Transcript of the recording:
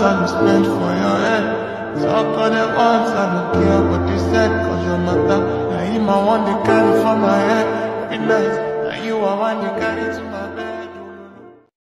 I go spend for your head. Talk all the once, I don't care what you said, cause your matter. Now you my one they carry for my head. Every night, now you are one they carry to my bed.